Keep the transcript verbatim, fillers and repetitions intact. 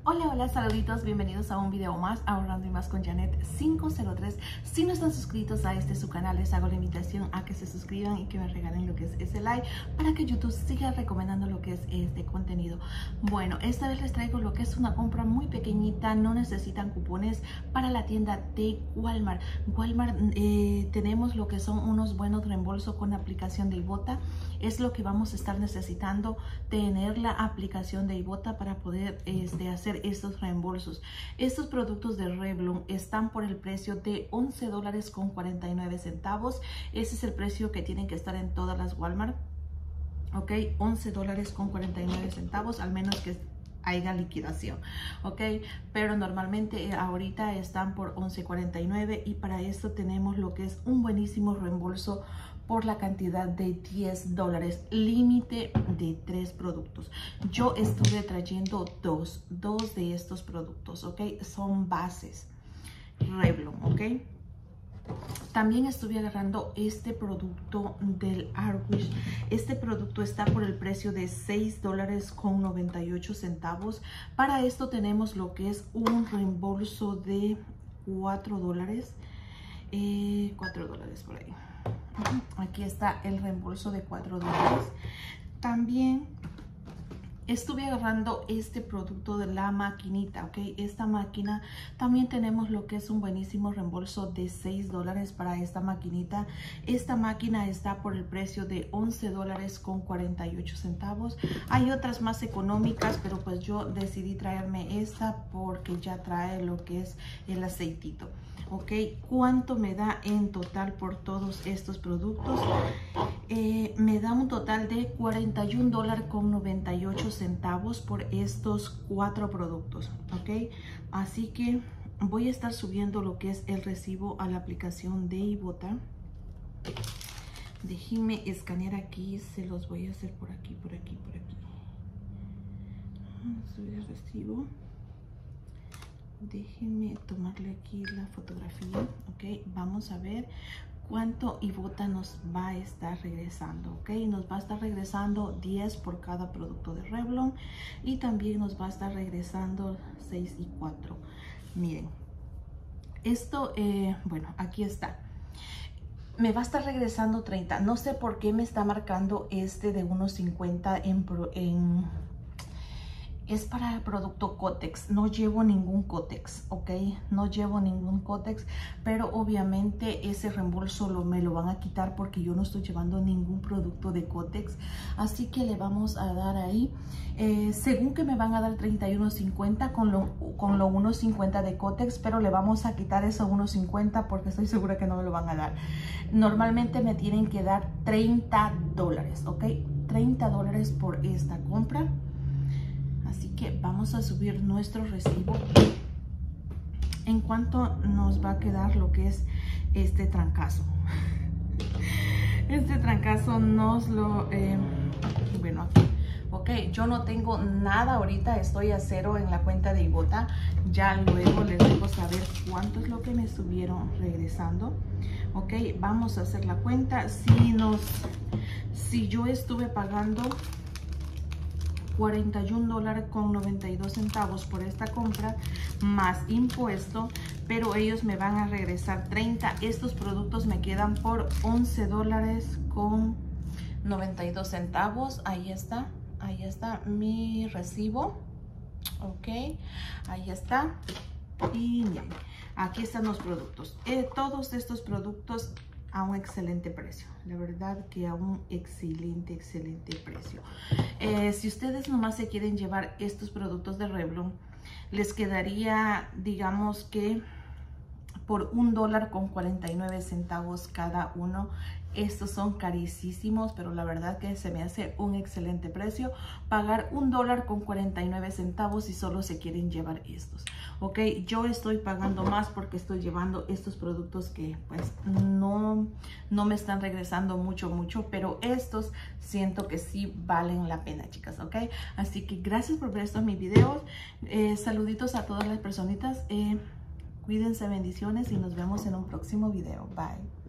Hola, hola, saluditos, bienvenidos a un video más, Ahorrando y Más con Janet cinco cero tres. Si no están suscritos a este su canal, les hago la invitación a que se suscriban y que me regalen lo que es ese like para que YouTube siga recomendando lo que es este contenido. Bueno, esta vez les traigo lo que es una compra muy pequeñita, no necesitan cupones, para la tienda de Walmart. Walmart eh, tenemos lo que son unos buenos reembolsos con aplicación de Ibotta. Es lo que vamos a estar necesitando, tener la aplicación de Ibotta para poder este, hacer estos reembolsos. Estos productos de Revlon están por el precio de once dólares con cuarenta y nueve centavos. Ese es el precio que tienen que estar en todas las Walmart. Ok, once dólares con cuarenta y nueve centavos, al menos que haya liquidación, ok, pero normalmente eh, ahorita están por once cuarenta y nueve, y para esto tenemos lo que es un buenísimo reembolso por la cantidad de diez dólares, límite de tres productos. Yo estuve trayendo dos, dos de estos productos, ok, son bases Revlon, ok. También estuve agarrando este producto del Arwish. Este producto está por el precio de seis dólares con noventa y ocho centavos. Para esto tenemos lo que es un reembolso de cuatro dólares. Eh, cuatro dólares por ahí. Aquí está el reembolso de cuatro dólares. También estuve agarrando este producto de la maquinita, ok. Esta máquina también tenemos lo que es un buenísimo reembolso de seis dólares para esta maquinita. Esta máquina está por el precio de once dólares con cuarenta y ocho centavos. Hay otras más económicas, pero pues yo decidí traerme esta porque ya trae lo que es el aceitito. Ok, ¿cuánto me da en total por todos estos productos? Eh, me da un total de cuarenta y un dólares con noventa y ocho centavos por estos cuatro productos. Ok, así que voy a estar subiendo lo que es el recibo a la aplicación de Ibotta. Déjenme escanear aquí, se los voy a hacer por aquí, por aquí, por aquí. Subir el recibo. Déjenme tomarle aquí la fotografía, ok. Vamos a ver cuánto Ibotta nos va a estar regresando, ok. Nos va a estar regresando diez por cada producto de Revlon, y también nos va a estar regresando seis y cuatro. Miren, esto, eh, bueno, aquí está. Me va a estar regresando treinta. No sé por qué me está marcando este de uno cincuenta en... en es para el producto Kotex. No llevo ningún Kotex, ok, no llevo ningún Kotex, pero obviamente ese reembolso lo, me lo van a quitar porque yo no estoy llevando ningún producto de Kotex, así que le vamos a dar ahí, eh, según que me van a dar treinta y uno cincuenta con lo, con lo uno cincuenta de Kotex, pero le vamos a quitar eso uno cincuenta porque estoy segura que no me lo van a dar. Normalmente me tienen que dar treinta dólares, ok, treinta dólares por esta compra. Así que vamos a subir nuestro recibo. En cuanto nos va a quedar lo que es este trancazo. Este trancazo nos lo... Eh, bueno, aquí. Ok, yo no tengo nada ahorita. Estoy a cero en la cuenta de Ibotta. Ya luego les dejo saber cuánto es lo que me estuvieron regresando. Ok, vamos a hacer la cuenta. Si, nos, si yo estuve pagando cuarenta y un dólares con noventa y dos centavos por esta compra más impuesto, pero ellos me van a regresar treinta. Estos productos me quedan por once dólares con noventa y dos centavos. Ahí está, ahí está mi recibo, ok, ahí está. Y miren, aquí están los productos, eh, todos estos productos a un excelente precio. La verdad que a un excelente, excelente precio. Eh, si ustedes nomás se quieren llevar estos productos de Revlon, les quedaría, digamos que por un dólar con cuarenta y nueve centavos cada uno. Estos son carísimos, pero la verdad que se me hace un excelente precio pagar un dólar con cuarenta y nueve centavos si solo se quieren llevar estos, ok. Yo estoy pagando más porque estoy llevando estos productos que pues no, no me están regresando mucho, mucho, pero estos siento que sí valen la pena, chicas, ok. Así que gracias por ver estos mis videos. Eh, saluditos a todas las personitas. Eh, Cuídense, bendiciones, y nos vemos en un próximo video. Bye.